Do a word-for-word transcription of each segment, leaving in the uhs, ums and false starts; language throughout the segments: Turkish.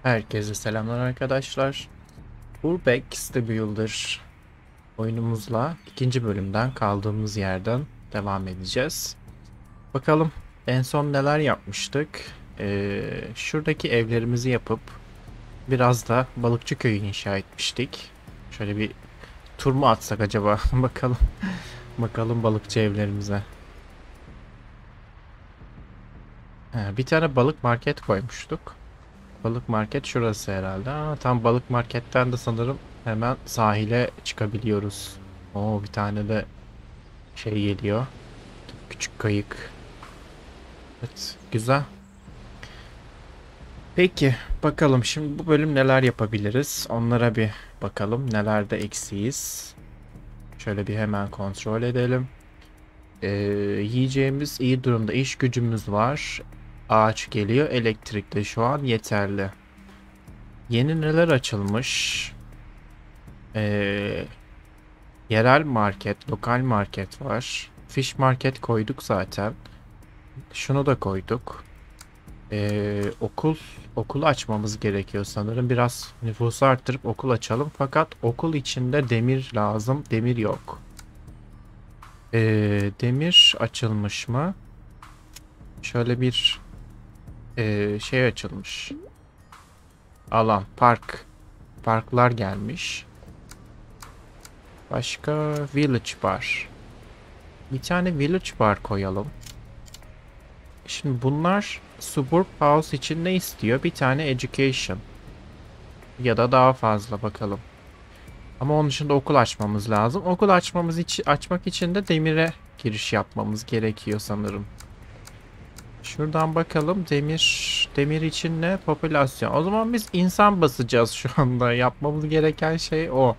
Herkese selamlar arkadaşlar. Urbex The Builder oyunumuzla ikinci bölümden kaldığımız yerden devam edeceğiz. Bakalım en son neler yapmıştık. Ee, şuradaki evlerimizi yapıp biraz da balıkçı köyü inşa etmiştik. Şöyle bir tur mu atsak acaba? Bakalım. Bakalım balıkçı evlerimize. Ha, bir tane balık market koymuştuk. Balık market şurası herhalde. Aa, tam balık marketten de sanırım hemen sahile çıkabiliyoruz. Oo, bir tane de şey geliyor. Küçük kayık. Evet, güzel. Peki bakalım şimdi bu bölüm neler yapabiliriz? Onlara bir bakalım. Nelerde eksiyiz? Şöyle bir hemen kontrol edelim. Ee, Yiyeceğimiz iyi durumda. İş gücümüz var. Ağaç geliyor. Elektrik de şu an yeterli. Yeni neler açılmış? Ee, Yerel market, lokal market var. Fish market koyduk zaten. Şunu da koyduk. Ee, okul, okulu açmamız gerekiyor sanırım. Biraz nüfusu arttırıp okul açalım. Fakat okul içinde demir lazım. Demir yok. Ee, demir açılmış mı? Şöyle bir ee, şey açılmış. Alan, park. Parklar gelmiş. Başka village bar. Bir tane village bar koyalım. Şimdi bunlar suburb house için ne istiyor? Bir tane education. Ya da daha fazla bakalım. Ama onun dışında okul açmamız lazım. Okul açmamız için açmak için de demire giriş yapmamız gerekiyor sanırım. Şuradan bakalım demir demir için ne? Popülasyon. O zaman biz insan basacağız şu anda. Yapmamız gereken şey o.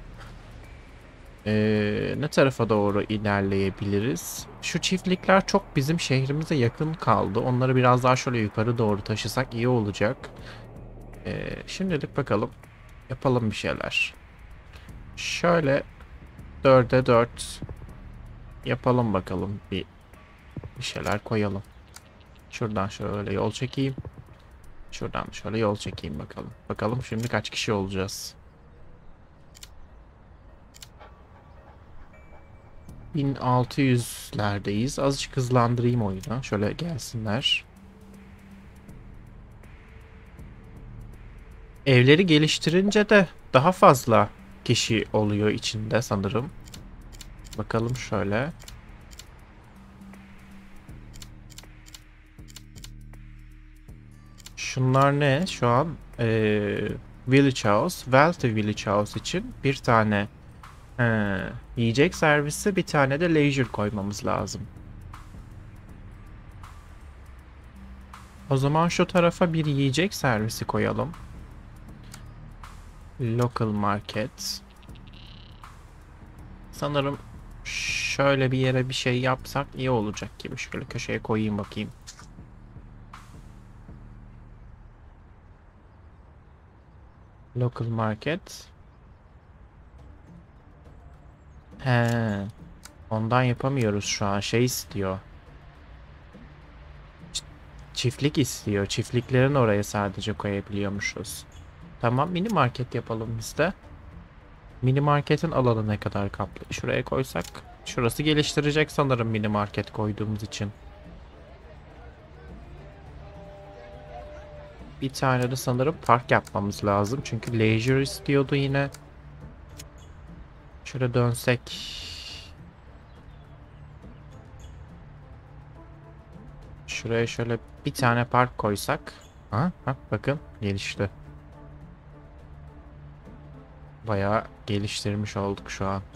Ee, ne tarafa doğru ilerleyebiliriz? Şu çiftlikler çok bizim şehrimize yakın kaldı. Onları biraz daha şöyle yukarı doğru taşısak iyi olacak. Ee, şimdilik bakalım. Yapalım bir şeyler. Şöyle dörde dört yapalım bakalım. Bir, bir şeyler koyalım. Şuradan şöyle yol çekeyim. Şuradan şöyle yol çekeyim bakalım. Bakalım şimdi kaç kişi olacağız. bin altı yüzlerdeyiz. Azıcık hızlandırayım oyunu. Şöyle gelsinler. Evleri geliştirince de daha fazla kişi oluyor içinde sanırım. Bakalım şöyle. Şunlar ne? Şu an ee, Village House, Wealthy Village House için bir tane he, yiyecek servisi, bir tane de leisure koymamız lazım. O zaman şu tarafa bir yiyecek servisi koyalım. Local market. Sanırım şöyle bir yere bir şey yapsak iyi olacak gibi. Şöyle köşeye koyayım bakayım. Local market. He, ondan yapamıyoruz şu an. Şey istiyor. Ç- Çiftlik istiyor. Çiftliklerin oraya sadece koyabiliyormuşuz. Tamam, mini market yapalım biz de. Mini marketin alanı ne kadar kaplı? Şuraya koysak. Şurası geliştirecek sanırım mini market koyduğumuz için. Bir tane de sanırım park yapmamız lazım. Çünkü leisure istiyordu yine. Şöyle dönsek. Şuraya şöyle bir tane park koysak. Ha, bak bakın gelişti. Bayağı geliştirmiş olduk şu an.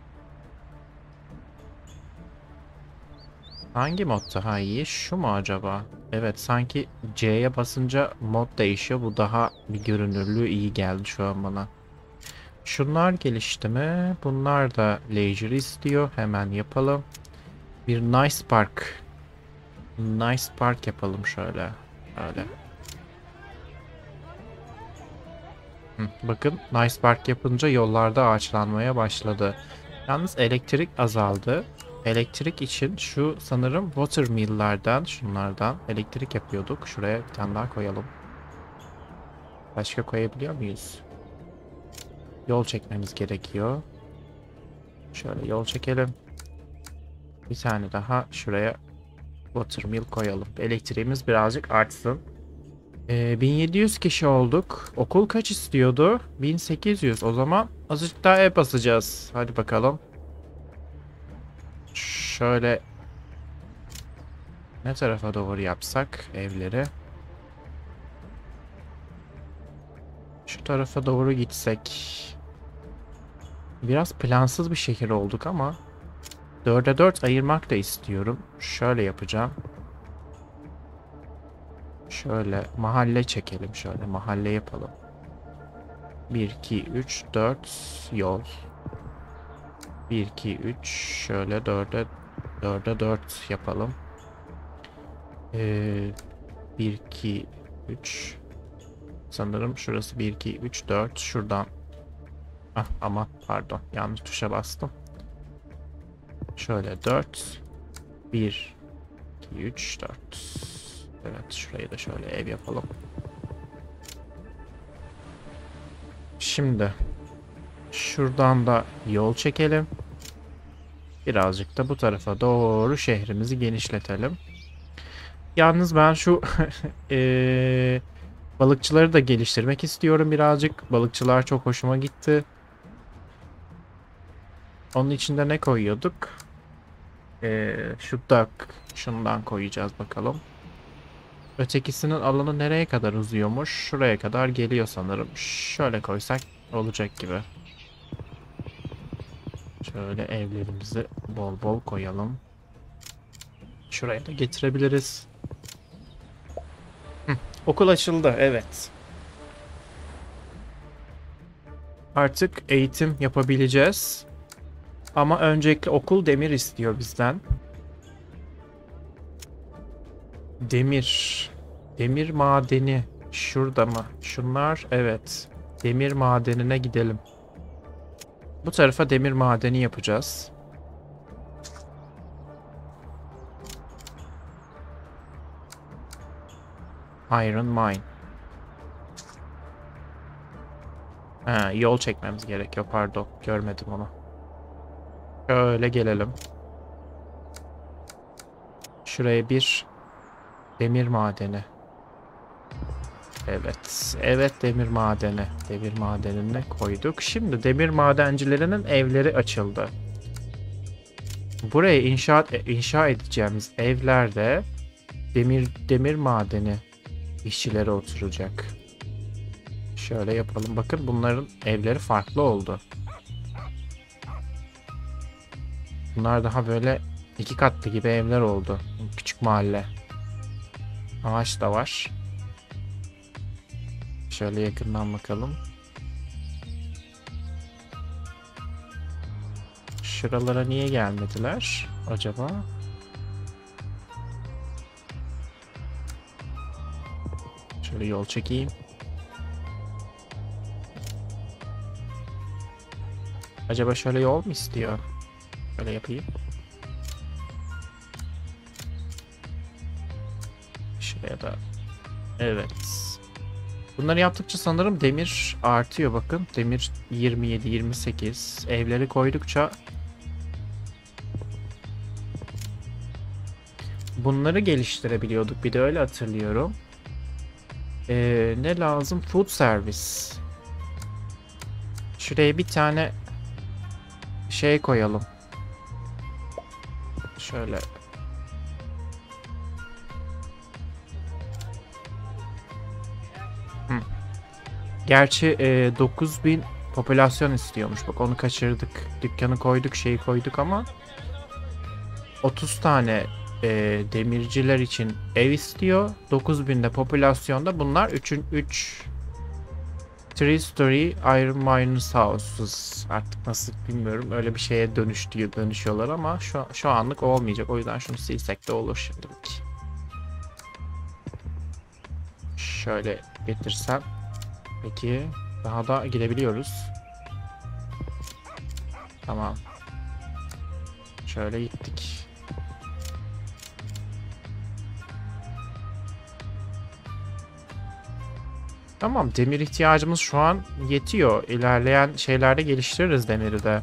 Hangi mod daha iyi? Şu mu acaba? Evet, sanki C'ye basınca mod değişiyor. Bu daha bir görünürlüğü iyi geldi şu an bana. Şunlar gelişti mi? Bunlar da leisure istiyor. Hemen yapalım. Bir nice park. Nice park yapalım şöyle. Öyle. Hı, bakın nice park yapınca yollarda ağaçlanmaya başladı. Yalnız elektrik azaldı. Elektrik için şu sanırım watermill'lerden, şunlardan elektrik yapıyorduk. Şuraya bir tane daha koyalım. Başka koyabiliyor muyuz? Yol çekmemiz gerekiyor. Şöyle yol çekelim. Bir tane daha şuraya watermill koyalım. Elektriğimiz birazcık artsın. Ee, bin yedi yüz kişi olduk. Okul kaç istiyordu? bin sekiz yüz. O zaman azıcık daha ev basacağız. Hadi bakalım. Şöyle ne tarafa doğru yapsak evleri? Şu tarafa doğru gitsek. Biraz plansız bir şehir olduk ama dörde dört ayırmak da istiyorum. Şöyle yapacağım. Şöyle mahalle çekelim. Şöyle mahalle yapalım. bir, iki, üç, dört yol. bir, iki, üç. Şöyle dörde dörde dört yapalım. Ee, bir, iki, üç. Sanırım şurası bir, iki, üç, dört. Şuradan. Ah, ama pardon. Yanlış tuşa bastım. Şöyle dört. bir, iki, üç, dört. Evet, şurayı da şöyle ev yapalım. Şimdi şuradan da yol çekelim. Birazcık da bu tarafa doğru şehrimizi genişletelim. Yalnız ben şu ee, balıkçıları da geliştirmek istiyorum birazcık. Balıkçılar çok hoşuma gitti. Onun içinde ne koyuyorduk? Ee, şu duck. Şundan koyacağız bakalım. Ötekisinin alanı nereye kadar uzuyormuş? Şuraya kadar geliyor sanırım. Şöyle koysak olacak gibi. Şöyle evlerimizi bol bol koyalım. Şuraya da getirebiliriz. Hı, okul açıldı, evet. Artık eğitim yapabileceğiz. Ama öncelikle okul demir istiyor bizden. Demir. Demir madeni. Şurada mı? Şunlar, evet. Demir madenine gidelim. Bu tarafa demir madeni yapacağız. Iron mine. Ha, yol çekmemiz gerekiyor. Pardon. Görmedim onu. Şöyle gelelim. Şuraya bir demir madeni. Evet. Evet, demir madeni. Demir madenine koyduk. Şimdi demir madencilerinin evleri açıldı. Buraya inşaat inşa edeceğimiz evlerde demir demir madeni işçileri oturacak. Şöyle yapalım. Bakın bunların evleri farklı oldu. Bunlar daha böyle iki katlı gibi evler oldu. Küçük mahalle. Ağaç da var. Şöyle yakından bakalım. Şuralara niye gelmediler acaba? Şöyle yol çekeyim. Acaba şöyle yol mu istiyor? Böyle yapayım. Şuraya da. Evet. Bunları yaptıkça sanırım demir artıyor, bakın. Demir yirmi yedi yirmi sekiz. Evleri koydukça bunları geliştirebiliyorduk. Bir de öyle hatırlıyorum. Ee, ne lazım? Food service. Şuraya bir tane şey koyalım. Şöyle. Hı. Gerçi e, dokuz bin popülasyon istiyormuş. Bak onu kaçırdık. Dükkanı koyduk, şeyi koyduk ama otuz tane e, demirciler için ev istiyor. dokuz binde popülasyonda bunlar üçün üç Three story iron miners houses. Artık nasıl bilmiyorum. Öyle bir şeye dönüştüğü dönüşüyorlar ama şu, şu anlık olmayacak. O yüzden şunu silsek de olur şimdilik. Şöyle getirsem. Peki. Daha da gidebiliyoruz. Tamam. Şöyle gittik. Tamam, demir ihtiyacımız şu an yetiyor. İlerleyen şeylerde geliştiririz demiri de.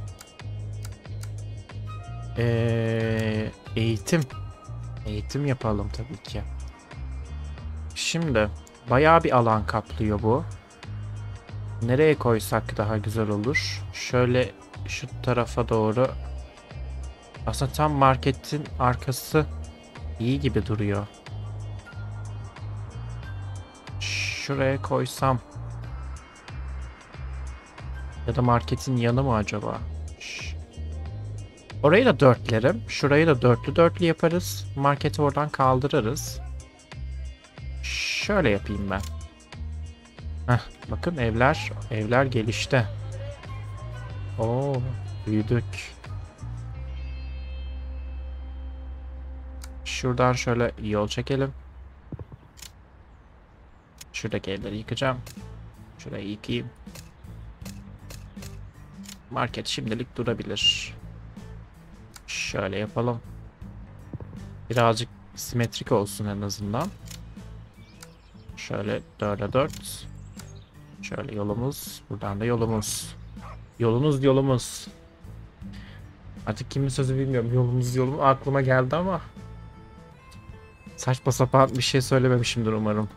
Ee, eğitim. Eğitim yapalım tabii ki. Şimdi bayağı bir alan kaplıyor bu. Nereye koysak daha güzel olur? Şöyle şu tarafa doğru. Aslında tam marketin arkası iyi gibi duruyor. Şuraya koysam. Ya da marketin yanı mı acaba? Şş. Orayı da dörtlerim. Şurayı da dörtlü dörtlü yaparız. Marketi oradan kaldırırız. Şöyle yapayım ben. Heh, bakın evler evler gelişti. Oo, büyüdük. Şuradan şöyle yol çekelim. Şuradaki evleri yıkacağım. Şurayı yıkayayım. Market şimdilik durabilir. Şöyle yapalım. Birazcık simetrik olsun en azından. Şöyle dörde dört. Şöyle yolumuz. Buradan da yolumuz. Yolunuz yolumuz. Artık kimin sözü bilmiyorum. Yolumuz yolum aklıma geldi ama saçma sapan bir şey söylememişimdir umarım.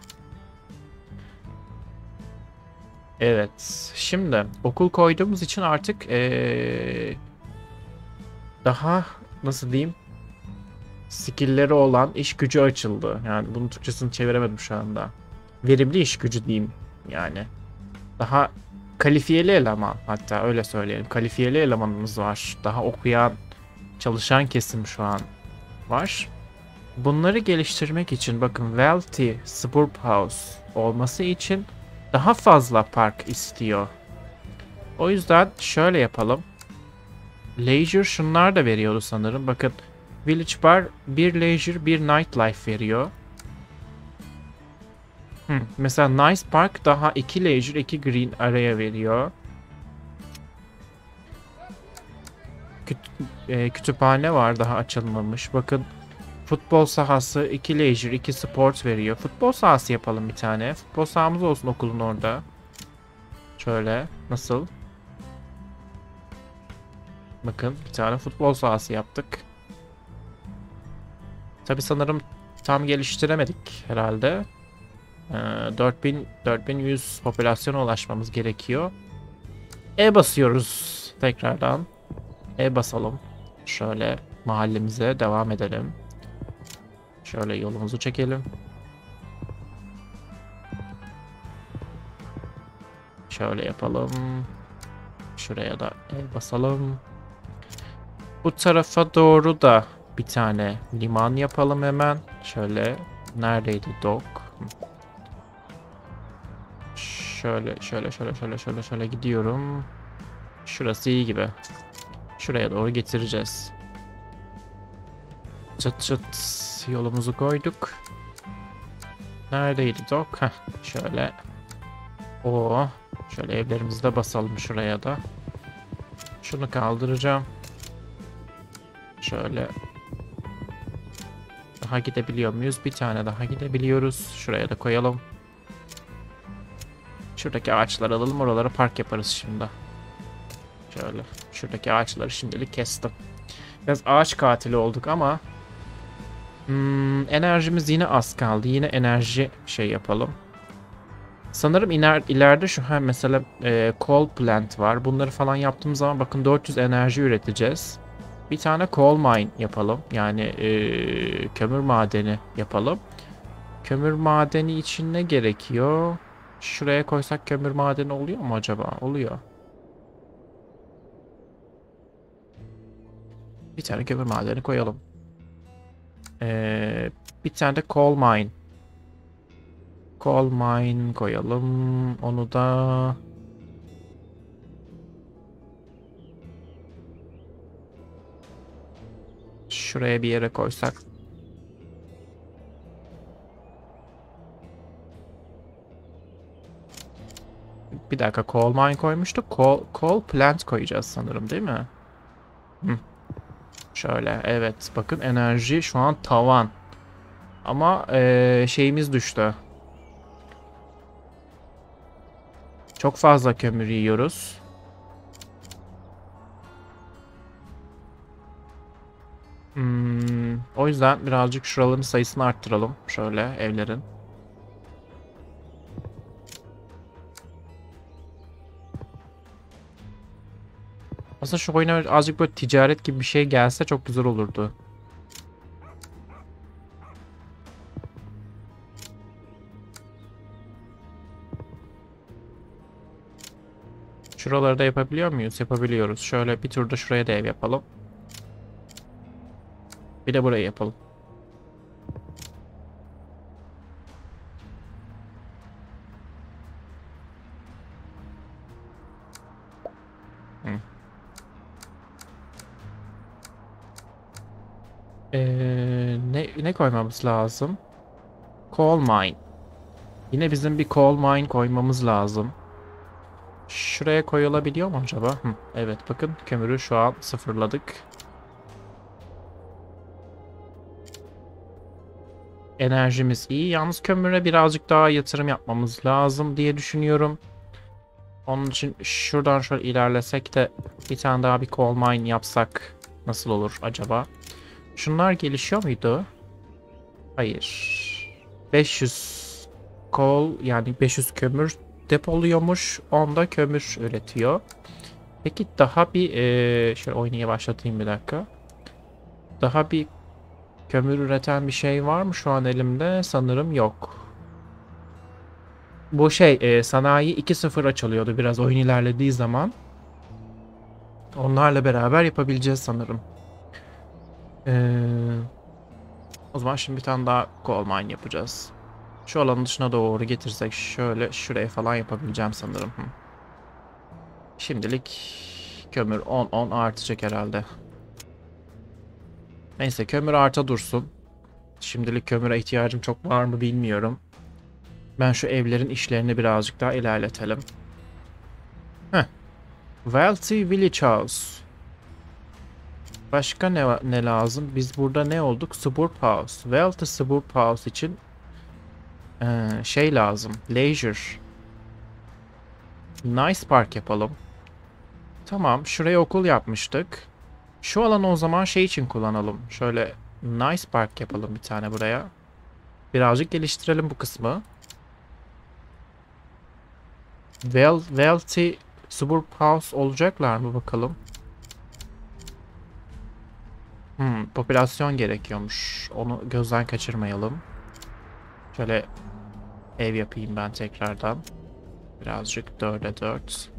Evet. Şimdi okul koyduğumuz için artık ee, daha nasıl diyeyim, skill'leri olan iş gücü açıldı. Yani bunun Türkçesini çeviremedim şu anda. Verimli iş gücü diyeyim yani. Daha kalifiyeli eleman, hatta öyle söyleyelim. Kalifiyeli elemanımız var. Daha okuyan, çalışan kesim şu an var. Bunları geliştirmek için bakın Wealthy Suburb House olması için daha fazla park istiyor. O yüzden şöyle yapalım. Leisure şunlar da veriyordu sanırım. Bakın Village Bar bir leisure bir nightlife veriyor. Hmm, mesela Nice Park daha iki leisure iki green area veriyor. Küt e, kütüphane var daha açılmamış. Bakın futbol sahası iki leisure iki sport veriyor. Futbol sahası yapalım bir tane. Futbol sahamız olsun okulun orada. Şöyle nasıl? Bakın bir tane futbol sahası yaptık. Tabi sanırım tam geliştiremedik herhalde. Ee, dört bin dört bin yüz popülasyona ulaşmamız gerekiyor. E basıyoruz tekrardan. E basalım. Şöyle mahallemize devam edelim. Şöyle yolumuzu çekelim. Şöyle yapalım. Şuraya da E basalım. Bu tarafa doğru da bir tane liman yapalım hemen. Şöyle neredeydi dock? Şöyle şöyle şöyle şöyle şöyle şöyle gidiyorum. Şurası iyi gibi. Şuraya doğru getireceğiz. Çıt çıt yolumuzu koyduk. Neredeydi dock? Heh, şöyle. Oo, şöyle evlerimizi de basalım şuraya da. Şunu kaldıracağım. Şöyle. Daha gidebiliyor muyuz? Bir tane daha gidebiliyoruz. Şuraya da koyalım. Şuradaki ağaçları alalım. Oralara park yaparız şimdi. Şöyle. Şuradaki ağaçları şimdilik kestim. Biraz ağaç katili olduk ama hmm, enerjimiz yine az kaldı. Yine enerji şey yapalım. Sanırım iner, ileride şu ha mesela e, coal plant var. Bunları falan yaptığımız zaman bakın dört yüz enerji üreteceğiz. Bir tane coal mine yapalım. Yani e, kömür madeni yapalım. Kömür madeni için ne gerekiyor? Şuraya koysak kömür madeni oluyor mu acaba? Oluyor. Bir tane kömür madeni koyalım. Ee, bir tane de coal mine. Coal mine koyalım. Onu da şuraya bir yere koysak. Bir dakika, coal mine koymuştuk. Coal, coal plant koyacağız sanırım, değil mi? Hı. Şöyle evet, bakın enerji şu an tavan. Ama ee, şeyimiz düştü. Çok fazla kömür yiyoruz. Hmm, o yüzden birazcık şuraların sayısını arttıralım. Şöyle evlerin. Aslında şu oyuna azıcık böyle ticaret gibi bir şey gelse çok güzel olurdu. Şuraları da yapabiliyor muyuz? Yapabiliyoruz. Şöyle bir turda şuraya da ev yapalım. Bir de burayı yapalım. Hı. Ee, ne, ne koymamız lazım? Coal mine. Yine bizim bir coal mine koymamız lazım. Şuraya koyulabiliyor mu acaba? Hı, evet bakın kömürü şu an sıfırladık. Enerjimiz iyi. Yalnız kömüre birazcık daha yatırım yapmamız lazım diye düşünüyorum. Onun için şuradan şöyle ilerlesek de bir tane daha bir coal mine yapsak nasıl olur acaba? Şunlar gelişiyor muydu? Hayır. beş yüz coal yani beş yüz kömür depoluyormuş. onda kömür üretiyor. Peki daha bir e, şöyle oynaya başlatayım bir dakika. Daha bir kömür üreten bir şey var mı şu an elimde? Sanırım yok. Bu şey e, sanayi iki sıfır açılıyordu biraz oyun ilerlediği zaman. Onlarla beraber yapabileceğiz sanırım. Ee, o zaman şimdi bir tane daha coal mine yapacağız. Şu alanın dışına doğru getirsek şöyle şuraya falan yapabileceğim sanırım. Hı. Şimdilik kömür on on artacak herhalde. Neyse kömür arta dursun. Şimdilik kömüre ihtiyacım çok var mı bilmiyorum. Ben şu evlerin işlerini birazcık daha ilerletelim. Heh. Wealthy Village House. Başka ne, ne lazım? Biz burada ne olduk? Suburb House. Wealthy Suburb House için ee, şey lazım. Leisure. Nice Park yapalım. Tamam. Şuraya okul yapmıştık. Şu alanı o zaman şey için kullanalım. Şöyle Nice Park yapalım bir tane buraya. Birazcık geliştirelim bu kısmı. Well, wealthy Suburb House olacaklar mı bakalım. Hmm, popülasyon gerekiyormuş. Onu gözden kaçırmayalım. Şöyle ev yapayım ben tekrardan. Birazcık dörde dört.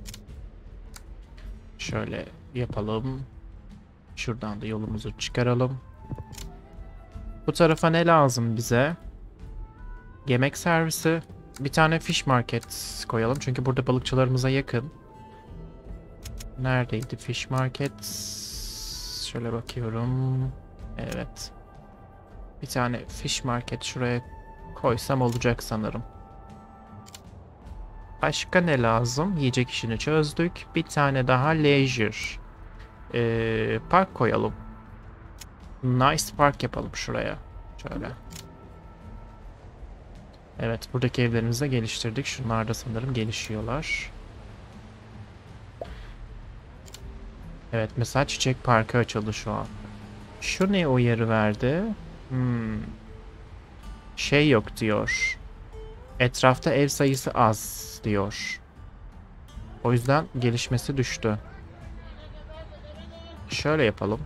Şöyle yapalım. Şuradan da yolumuzu çıkaralım. Bu tarafa ne lazım bize? Yemek servisi. Bir tane fish market koyalım. Çünkü burada balıkçılarımıza yakın. Neredeydi fish market? Şöyle bakıyorum. Evet. Bir tane fish market şuraya koysam olacak sanırım. Başka ne lazım? Yiyecek işini çözdük. Bir tane daha leisure. Ee, park koyalım. Nice park yapalım şuraya. Şöyle. Evet buradaki evlerimizi de geliştirdik. Şunlar da sanırım gelişiyorlar. Evet mesela çiçek parkı açıldı şu an. Şu ne uyarı verdi? Hmm. Şey yok diyor. Etrafta ev sayısı az diyor. O yüzden gelişmesi düştü. Şöyle yapalım.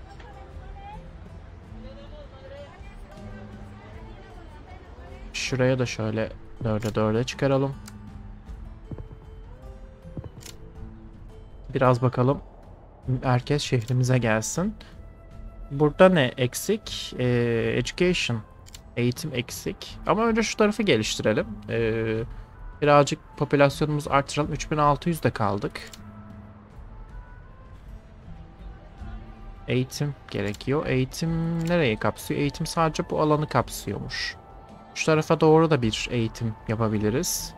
Şuraya da şöyle dörde dörde çıkaralım. Biraz bakalım. Herkes şehrimize gelsin. Burada ne eksik? Ee, education. Eğitim eksik. Ama önce şu tarafı geliştirelim. Ee, birazcık popülasyonumuzu artıralım. üç bin altı yüzde kaldık. Eğitim gerekiyor. Eğitim nereyi kapsıyor? Eğitim sadece bu alanı kapsıyormuş. Şu tarafa doğru da bir eğitim yapabiliriz.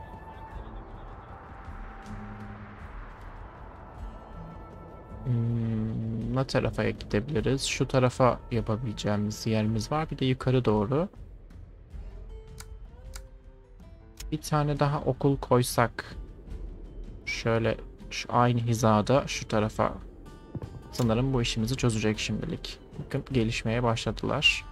Hmm, ne tarafa gidebiliriz? Şu tarafa yapabileceğimiz yerimiz var. Bir de yukarı doğru. Bir tane daha okul koysak Şöyle şu aynı hizada şu tarafa. Sanırım bu işimizi çözecek şimdilik. Bakın gelişmeye başladılar.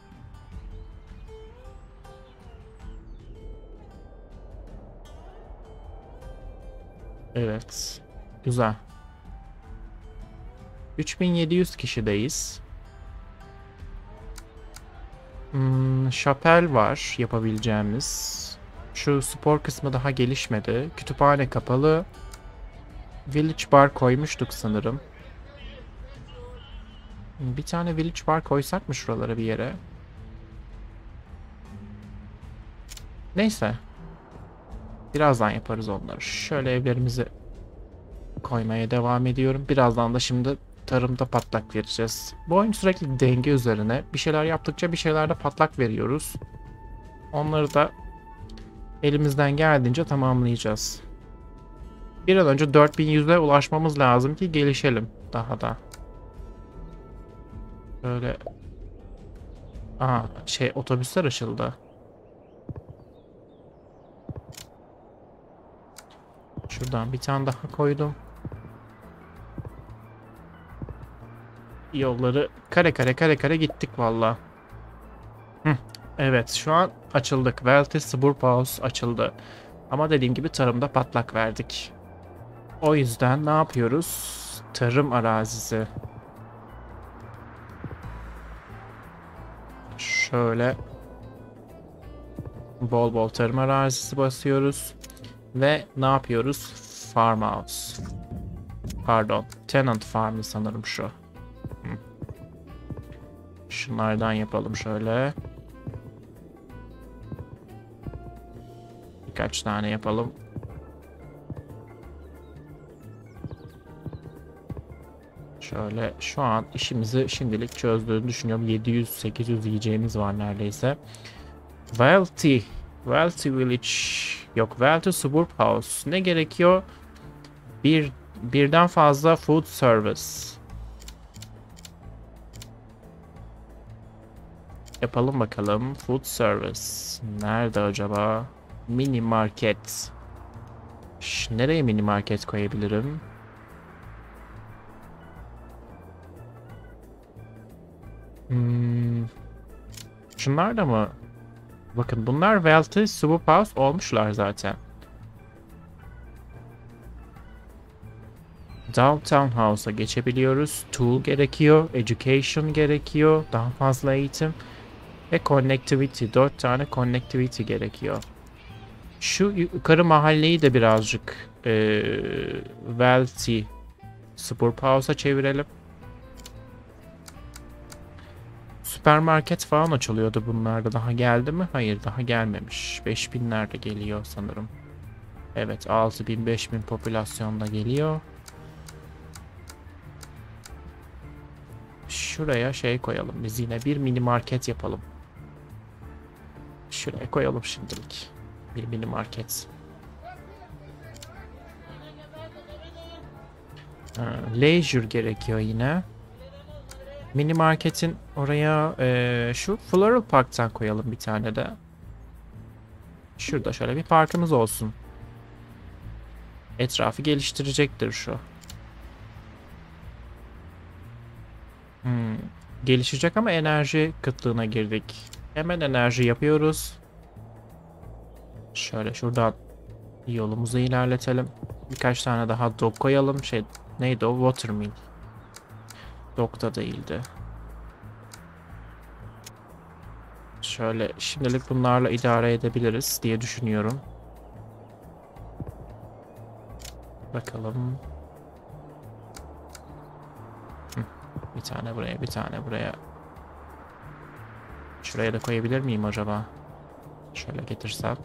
Evet. Güzel. üç bin yedi yüz kişideyiz. Hmm, şapel var yapabileceğimiz. Şu spor kısmı daha gelişmedi. Kütüphane kapalı. Village bar koymuştuk sanırım. Bir tane village bar koysak mı şuralara bir yere? Neyse. Birazdan yaparız onları. Şöyle evlerimizi koymaya devam ediyorum. Birazdan da şimdi tarımda patlak vereceğiz. Bu oyun sürekli denge üzerine. Bir şeyler yaptıkça bir şeylerde patlak veriyoruz. Onları da elimizden geldiğince tamamlayacağız. Bir an önce dört bin yüze ulaşmamız lazım ki gelişelim daha da. Böyle. Aa, şey otobüsler açıldı. Şuradan bir tane daha koydum. Yolları kare kare kare kare gittik valla. Evet, şu an açıldık. Wealthy Suburb House açıldı. Ama dediğim gibi tarımda patlak verdik. O yüzden ne yapıyoruz? Tarım arazisi. Şöyle bol bol tarım arazisi basıyoruz. Ve ne yapıyoruz? Farmhouse. Pardon. Tenant Farm'ı sanırım şu. Şunlardan yapalım şöyle. Birkaç tane yapalım. Şöyle şu an işimizi şimdilik çözdüğünü düşünüyorum. yedi yüz sekiz yüz yiyeceğimiz var neredeyse. Wealthy. Wealthy Village. Yok, Wealthy Suburb House. Ne gerekiyor? Bir, birden fazla food service. Yapalım bakalım. Food service. Nerede acaba? Mini market. Şş, nereye mini market koyabilirim? Hmm. Şunlar da mı? Bakın bunlar Wealthy Suburb House olmuşlar zaten. Downtown House'a geçebiliyoruz. Tool gerekiyor. Education gerekiyor. Daha fazla eğitim. Ve connectivity. dört tane connectivity gerekiyor. Şu yukarı mahalleyi de birazcık ee, Wealthy Suburb House'a çevirelim. Süpermarket falan açılıyordu bunlarda. Daha geldi mi? Hayır, daha gelmemiş. beş binlerde geliyor sanırım. Evet, altı bin beş bin popülasyonda geliyor. Şuraya şey koyalım. Biz yine bir mini market yapalım. Şuraya koyalım şimdilik. Bir mini market. Ha, leisure gerekiyor yine. Mini marketin oraya e, şu Floral Park'tan koyalım bir tane de. Şurada şöyle bir parkımız olsun. Etrafı geliştirecektir şu. Hmm, gelişecek ama enerji kıtlığına girdik. Hemen enerji yapıyoruz. Şöyle şuradan yolumuzu ilerletelim. Birkaç tane daha dock koyalım. Şey neydi o? Watermill. Dock da değildi. Şöyle şimdilik bunlarla idare edebiliriz diye düşünüyorum. Bakalım. Hı, bir tane buraya, bir tane buraya. Şuraya da koyabilir miyim acaba? Şöyle getirsem.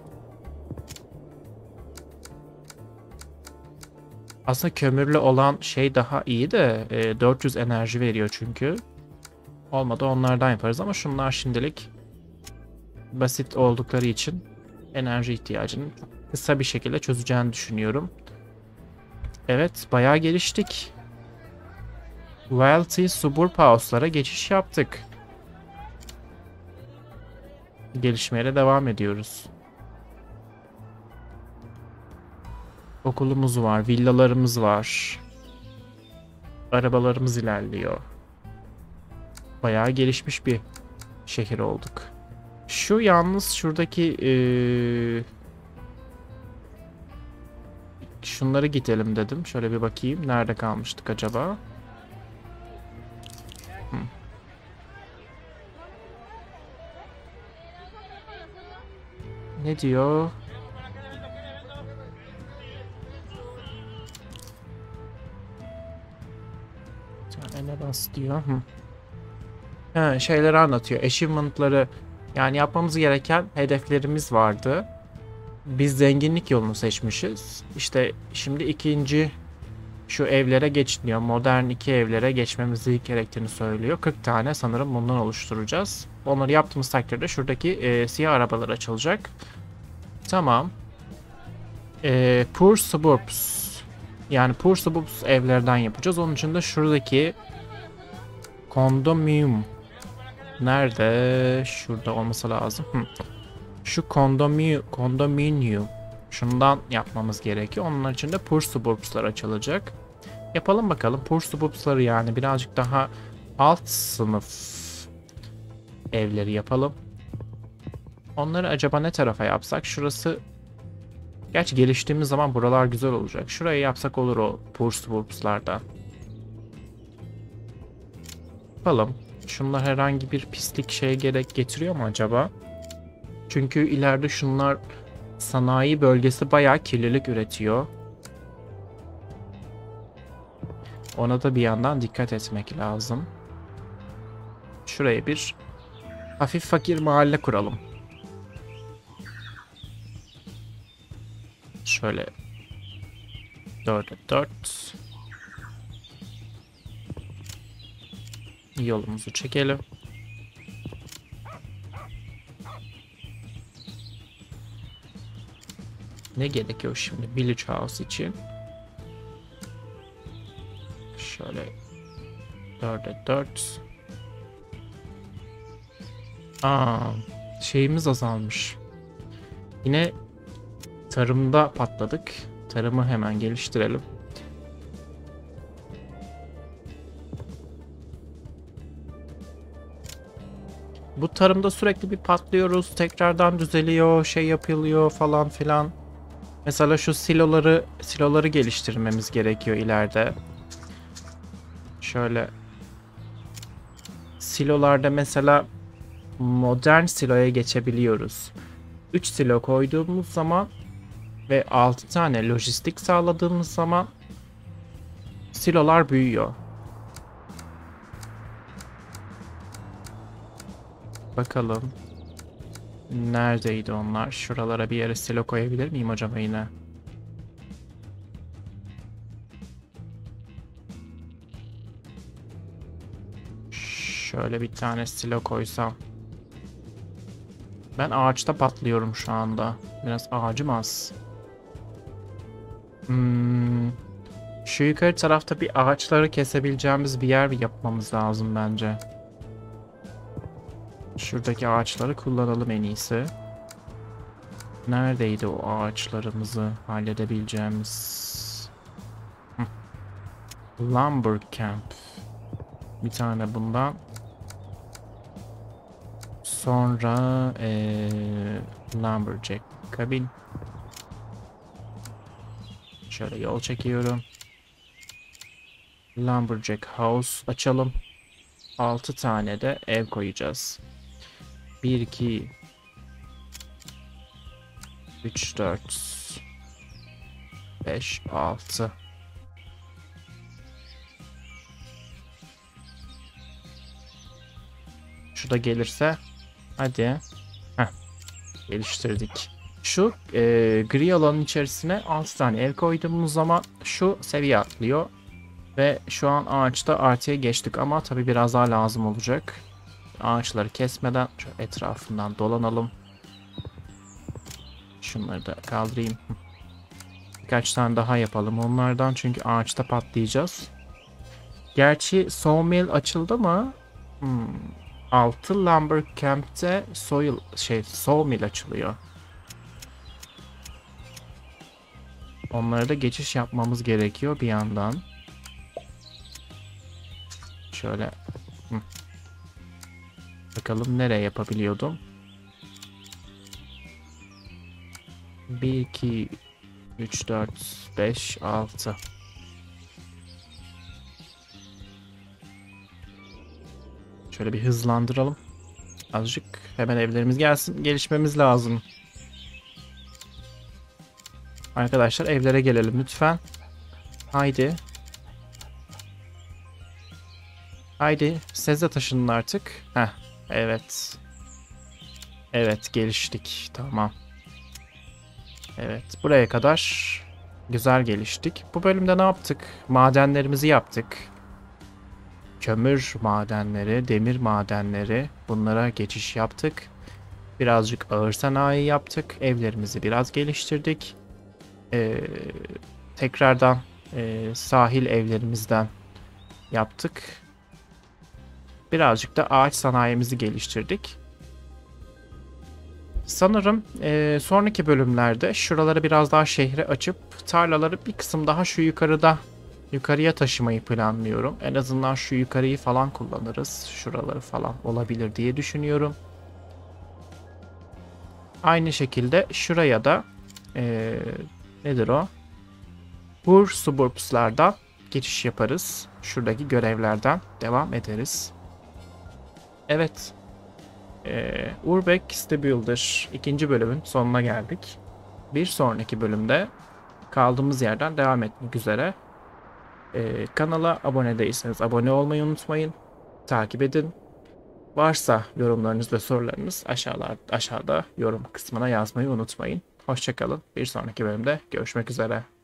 Aslında kömürlü olan şey daha iyi de e, dört yüz enerji veriyor çünkü. Olmadı onlardan yaparız ama şunlar şimdilik basit oldukları için enerji ihtiyacını kısa bir şekilde çözeceğini düşünüyorum. Evet, bayağı geliştik. Wealthy Suburb House'lara geçiş yaptık. Gelişmeye devam ediyoruz. Okulumuz var, villalarımız var. Arabalarımız ilerliyor. Bayağı gelişmiş bir şehir olduk. Şu yalnız şuradaki eee, şunları gidelim dedim. Şöyle bir bakayım. Nerede kalmıştık acaba? Hı. Ne diyor? Ne bas diyor? Hı. Ha, şeyleri anlatıyor. Achievement'ları, yani yapmamız gereken hedeflerimiz vardı. Biz zenginlik yolunu seçmişiz. İşte şimdi ikinci şu evlere geç diyor. Modern iki evlere geçmemizi gerektiğini söylüyor. kırk tane sanırım bundan oluşturacağız. Onları yaptığımız takdirde şuradaki e, siyah arabalar açılacak. Tamam. E, Poor Suburbs. Yani Poor Suburbs evlerden yapacağız. Onun için de şuradaki kondominium. Nerede? Şurada olması lazım. Hı. Şu kondominium, kondominium. Şundan yapmamız gerekiyor. Onun için de Poor Suburbs'lar açılacak. Yapalım bakalım. Poor Suburbs'ları, yani birazcık daha alt sınıf evleri yapalım. Onları acaba ne tarafa yapsak? Şurası, gerçi geliştiğimiz zaman buralar güzel olacak. Şuraya yapsak olur o Poor Suburbs'lardan. Yapalım. Şunlar herhangi bir pislik şeye gerek getiriyor mu acaba? Çünkü ileride şunlar sanayi bölgesi bayağı kirlilik üretiyor. Ona da bir yandan dikkat etmek lazım. Şuraya bir hafif fakir mahalle kuralım. Şöyle dörde dört. Yolumuzu çekelim. Ne gerekiyor şimdi Village House için? Şöyle dörde dört. Aa, şeyimiz azalmış. Yine tarımda patladık. Tarımı hemen geliştirelim. Bu tarımda sürekli bir patlıyoruz. Tekrardan düzeliyor, şey yapılıyor falan filan. Mesela şu siloları siloları geliştirmemiz gerekiyor ileride. Şöyle silolarda mesela modern siloya geçebiliyoruz. üç silo koyduğumuz zaman ve altı tane lojistik sağladığımız zaman silolar büyüyor. Bakalım. Neredeydi onlar? Şuralara bir yere silo koyabilir miyim acaba yine? Şöyle bir tane silo koysam. Ben ağaçta patlıyorum şu anda. Biraz ağacım az. Hmm. Şu yukarı tarafta bir ağaçları kesebileceğimiz bir yer yapmamız lazım bence. Şuradaki ağaçları kullanalım en iyisi. Neredeydi o ağaçlarımızı halledebileceğimiz? Hı. Lumber Camp. Bir tane bundan. Sonra ee, Lumberjack kabin. Şöyle yol çekiyorum. Lumberjack House açalım. altı tane de ev koyacağız. bir, iki, üç, dört, beş, altı. Şu da gelirse. Hadi. Heh, geliştirdik. Şu e, gri alanın içerisine altı tane ev koyduğumuz zaman şu seviye atlıyor. Ve şu an ağaçta artıya geçtik ama tabi biraz daha lazım olacak. Ağaçları kesmeden şöyle etrafından dolanalım. Şunları da kaldırayım. Birkaç tane daha yapalım onlardan, çünkü ağaçta patlayacağız. Gerçi sawmill açıldı mı? Hmm. altı Lumber Camp'te soil şey sawmill açılıyor. Onlara da geçiş yapmamız gerekiyor bir yandan. Şöyle. Hı. Bakalım nereye yapabiliyordum. bir, iki, üç, dört, beş, altı. Şöyle bir hızlandıralım. Azıcık hemen evlerimiz gelsin. Gelişmemiz lazım. Arkadaşlar evlere gelelim lütfen. Haydi. Haydi. Siz de taşının artık. Heh. Evet. Evet geliştik. Tamam. Evet. Buraya kadar güzel geliştik. Bu bölümde ne yaptık? Madenlerimizi yaptık. Kömür madenleri, demir madenleri, bunlara geçiş yaptık. Birazcık ağır sanayi yaptık. Evlerimizi biraz geliştirdik. Ee, tekrardan e, sahil evlerimizden yaptık. Birazcık da ağaç sanayimizi geliştirdik. Sanırım e, sonraki bölümlerde şuraları biraz daha şehre açıp tarlaları bir kısım daha şu yukarıda yukarıya taşımayı planlıyorum. En azından şu yukarıyı falan kullanırız. Şuraları falan olabilir diye düşünüyorum. Aynı şekilde şuraya da e, nedir o? Bur suburbslardan geçiş yaparız. Şuradaki görevlerden devam ederiz. Evet. Ee, Urbex The Builder ikinci bölümün sonuna geldik. Bir sonraki bölümde kaldığımız yerden devam etmek üzere. Ee, kanala abone değilseniz abone olmayı unutmayın. Takip edin. Varsa yorumlarınız ve sorularınız aşağılar, aşağıda yorum kısmına yazmayı unutmayın. Hoşça kalın. Bir sonraki bölümde görüşmek üzere.